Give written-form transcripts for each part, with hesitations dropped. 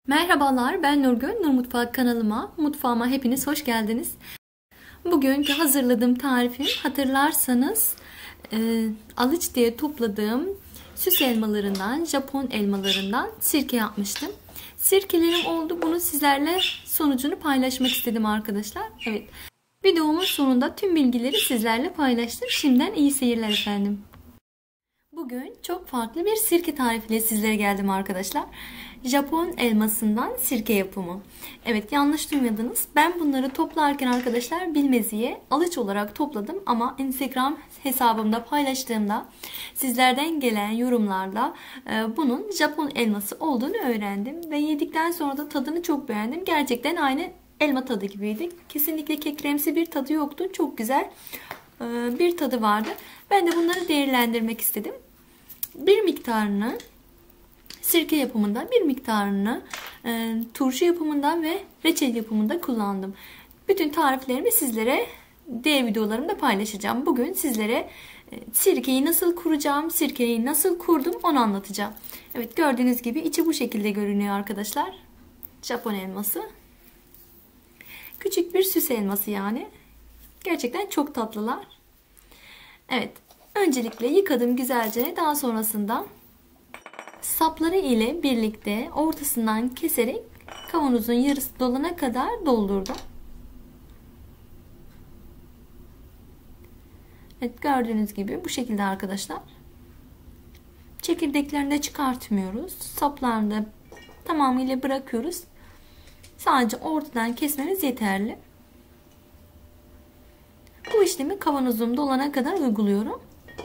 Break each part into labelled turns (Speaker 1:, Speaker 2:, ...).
Speaker 1: Merhabalar, ben Nurgül. Nur Mutfak kanalıma, mutfağıma hepiniz hoş geldiniz. Bugünkü hazırladığım tarifim, hatırlarsanız alıç diye topladığım süs elmalarından, Japon elmalarından sirke yapmıştım. Sirkelerim oldu. Bunu sizlerle sonucunu paylaşmak istedim arkadaşlar. Evet. Videomun sonunda tüm bilgileri sizlerle paylaştım. Şimdiden iyi seyirler efendim. Bugün çok farklı bir sirke tarifiyle sizlere geldim arkadaşlar. Japon elmasından sirke yapımı. Evet, yanlış duymadınız. Ben bunları toplarken arkadaşlar bilmeziye alıç olarak topladım. Ama Instagram hesabımda paylaştığımda sizlerden gelen yorumlarla bunun Japon elması olduğunu öğrendim. Ve yedikten sonra da tadını çok beğendim. Gerçekten aynı elma tadı gibiydi. Kesinlikle kekremsi bir tadı yoktu. Çok güzel bir tadı vardı. Ben de bunları değerlendirmek istedim. Bir miktarını sirke yapımında, bir miktarını turşu yapımında ve reçel yapımında kullandım. Bütün tariflerimi sizlere diğer videolarımda paylaşacağım. Bugün sizlere sirkeyi nasıl kuracağım, sirkeyi nasıl kurdum onu anlatacağım. Evet, gördüğünüz gibi içi bu şekilde görünüyor arkadaşlar. Japon elması. Küçük bir süs elması yani. Gerçekten çok tatlılar. Evet, öncelikle yıkadım güzelce. Daha sonrasında sapları ile birlikte ortasından keserek kavanozun yarısı dolana kadar doldurdum. Evet, gördüğünüz gibi bu şekilde arkadaşlar. Çekirdeklerini de çıkartmıyoruz. Saplarını da tamamıyla bırakıyoruz. Sadece ortadan kesmemiz yeterli. Bu işlemi kavanozum dolana kadar uyguluyorum.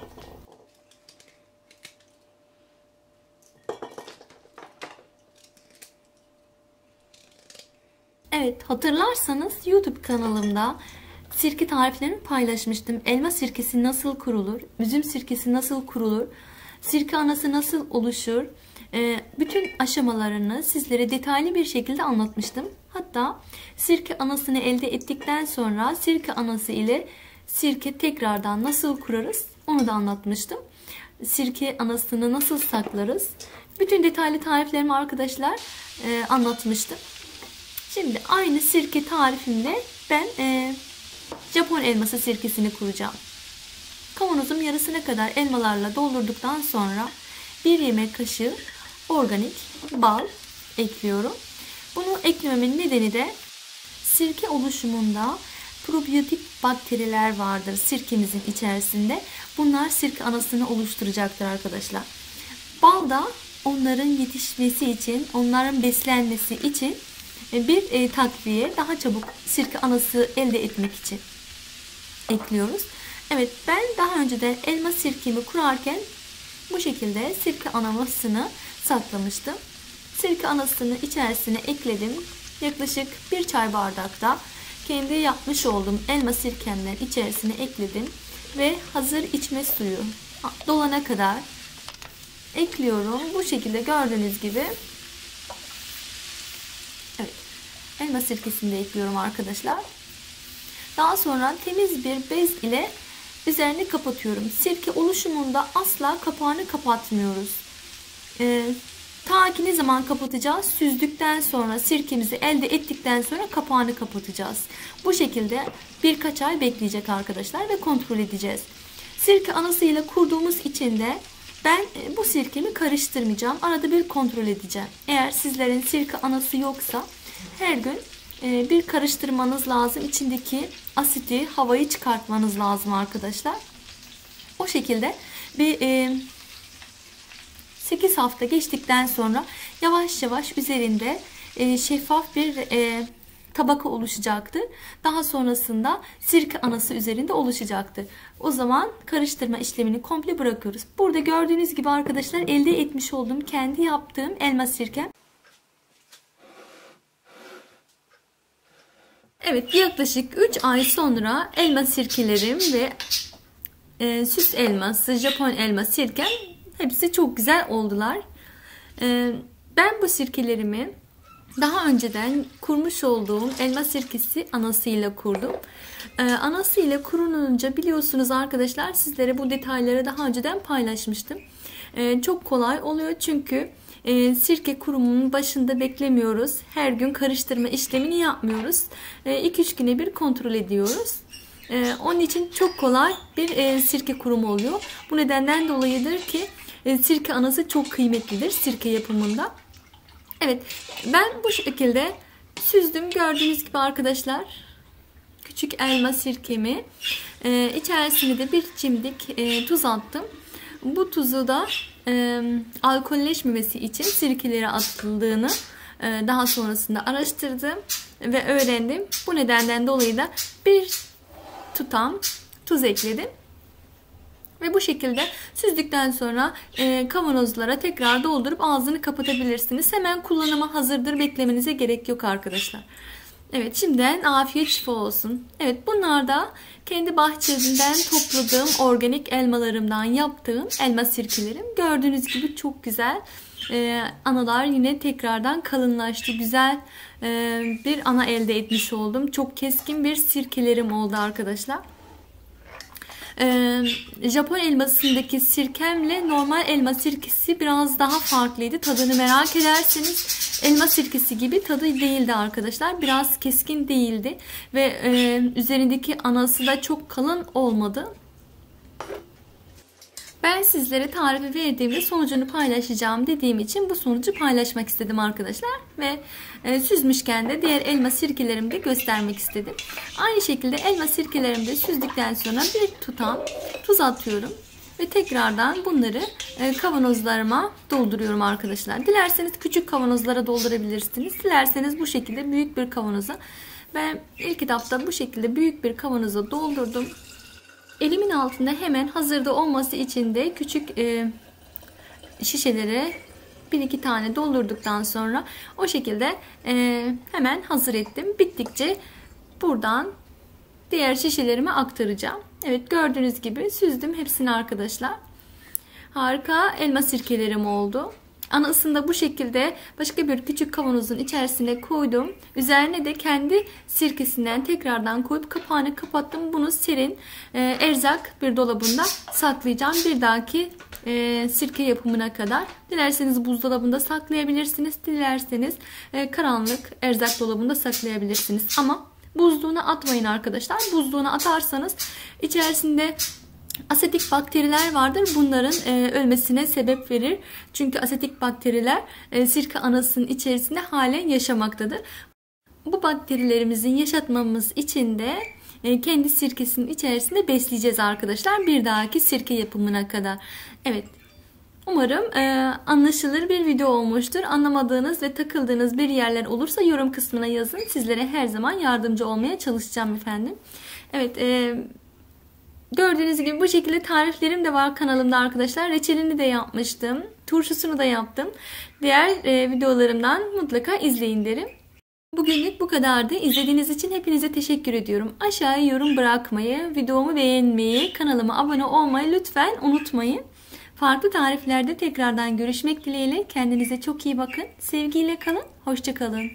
Speaker 1: Evet, hatırlarsanız YouTube kanalımda sirke tariflerini paylaşmıştım. Elma sirkesi nasıl kurulur? Üzüm sirkesi nasıl kurulur? Sirke anası nasıl oluşur? Bütün aşamalarını sizlere detaylı bir şekilde anlatmıştım. Hatta sirke anasını elde ettikten sonra sirke anası ile sirke tekrardan nasıl kurarız onu da anlatmıştım. Sirke anasını nasıl saklarız? Bütün detaylı tariflerimi arkadaşlar anlatmıştım. Şimdi aynı sirke tarifimle ben Japon elması sirkesini kuracağım. Kavanozum yarısına kadar elmalarla doldurduktan sonra 1 yemek kaşığı organik bal ekliyorum. Bunu eklememin nedeni de sirke oluşumunda probiyotik bakteriler vardır sirkemizin içerisinde. Bunlar sirke anasını oluşturacaktır arkadaşlar. Bal da onların yetişmesi için, onların beslenmesi için bir takviye, daha çabuk sirke anası elde etmek için ekliyoruz. Evet, ben daha önceden elma sirkemi kurarken bu şekilde sirke anamasını saklamıştım. Sirke anasını içerisine ekledim. Yaklaşık 1 çay bardakta kendi yapmış olduğum elma sirkemden içerisine ekledim. Ve hazır içme suyu dolana kadar ekliyorum. Bu şekilde gördüğünüz gibi. Evet, elma sirkesini de ekliyorum arkadaşlar. Daha sonra temiz bir bez ile üzerini kapatıyorum. Sirke oluşumunda asla kapağını kapatmıyoruz. Ta ki ne zaman kapatacağız? Süzdükten sonra, sirkemizi elde ettikten sonra kapağını kapatacağız. Bu şekilde birkaç ay bekleyecek arkadaşlar ve kontrol edeceğiz. Sirke anasıyla kurduğumuz için de ben bu sirkemi karıştırmayacağım. Arada bir kontrol edeceğim. Eğer sizlerin sirke anası yoksa her gün bir karıştırmanız lazım. İçindeki asiti, havayı çıkartmanız lazım arkadaşlar. O şekilde bir 8 hafta geçtikten sonra yavaş yavaş üzerinde şeffaf bir tabaka oluşacaktır. Daha sonrasında sirke anası üzerinde oluşacaktır. O zaman karıştırma işlemini komple bırakıyoruz. Burada gördüğünüz gibi arkadaşlar elde etmiş olduğum kendi yaptığım elma sirkem. Evet, yaklaşık 3 ay sonra elma sirkelerim ve süs elması, Japon elma sirkem hepsi çok güzel oldular. Ben bu sirkelerimi daha önceden kurmuş olduğum elma sirkesi anasıyla kurdum. Anasıyla kurulunca biliyorsunuz arkadaşlar, sizlere bu detayları daha önceden paylaşmıştım. Çok kolay oluyor çünkü sirke kurumunun başında beklemiyoruz. Her gün karıştırma işlemini yapmıyoruz. 2-3 güne bir kontrol ediyoruz. Onun için çok kolay bir sirke kurumu oluyor. Bu nedenden dolayıdır ki sirke anası çok kıymetlidir sirke yapımında. Evet, ben bu şekilde süzdüm. Gördüğünüz gibi arkadaşlar, küçük elma sirkemi. İçerisine de bir cimdik tuz attım. Bu tuzu da alkolleşmemesi için sirkelere atıldığını daha sonrasında araştırdım ve öğrendim. Bu nedenden dolayı da bir tutam tuz ekledim. Ve bu şekilde süzdükten sonra kavanozlara tekrar doldurup ağzını kapatabilirsiniz. Hemen kullanıma hazırdır. Beklemenize gerek yok arkadaşlar. Evet, şimdiden afiyet şifa olsun. Evet, bunlar da kendi bahçemden topladığım organik elmalarımdan yaptığım elma sirkelerim. Gördüğünüz gibi çok güzel. Analar yine tekrardan kalınlaştı. Güzel bir ana elde etmiş oldum. Çok keskin bir sirkelerim oldu arkadaşlar. Japon elmasındaki sirkemle normal elma sirkesi biraz daha farklıydı. Tadını merak ederseniz elma sirkesi gibi tadı değildi arkadaşlar. Biraz keskin değildi ve üzerindeki anası da çok kalın olmadı. Ben sizlere tarifi verdiğimde sonucunu paylaşacağım dediğim için bu sonucu paylaşmak istedim arkadaşlar. Ve süzmüşken de diğer elma sirkelerimi de göstermek istedim. Aynı şekilde elma sirkelerimi de süzdükten sonra bir tutam tuz atıyorum. Ve tekrardan bunları kavanozlarıma dolduruyorum arkadaşlar. Dilerseniz küçük kavanozlara doldurabilirsiniz. Dilerseniz bu şekilde büyük bir kavanoza. Ben ilk etapta bu şekilde büyük bir kavanoza doldurdum. Elimin altında hemen hazırda olması için de küçük şişelere 1-2 tane doldurduktan sonra o şekilde hemen hazır ettim. Bittikçe buradan diğer şişelerime aktaracağım. Evet, gördüğünüz gibi süzdüm hepsini arkadaşlar. Harika elma sirkelerim oldu. Anasını da bu şekilde başka bir küçük kavanozun içerisine koydum. Üzerine de kendi sirkesinden tekrardan koyup kapağını kapattım. Bunu serin erzak bir dolabında saklayacağım. Bir dahaki sirke yapımına kadar. Dilerseniz buzdolabında saklayabilirsiniz. Dilerseniz karanlık erzak dolabında saklayabilirsiniz. Ama buzluğuna atmayın arkadaşlar. Buzluğuna atarsanız içerisinde asetik bakteriler vardır. Bunların ölmesine sebep verir. Çünkü asetik bakteriler sirke anasının içerisinde halen yaşamaktadır. Bu bakterilerimizin yaşatmamız için de kendi sirkesinin içerisinde besleyeceğiz arkadaşlar. Bir dahaki sirke yapımına kadar. Evet. Umarım anlaşılır bir video olmuştur. Anlamadığınız ve takıldığınız bir yerler olursa yorum kısmına yazın. Sizlere her zaman yardımcı olmaya çalışacağım efendim. Evet. Gördüğünüz gibi bu şekilde tariflerim de var kanalımda arkadaşlar. Reçelini de yapmıştım. Turşusunu da yaptım. Diğer videolarımdan mutlaka izleyin derim. Bugünlük bu kadardı. İzlediğiniz için hepinize teşekkür ediyorum. Aşağıya yorum bırakmayı, videomu beğenmeyi, kanalıma abone olmayı lütfen unutmayın. Farklı tariflerde tekrardan görüşmek dileğiyle. Kendinize çok iyi bakın. Sevgiyle kalın. Hoşça kalın.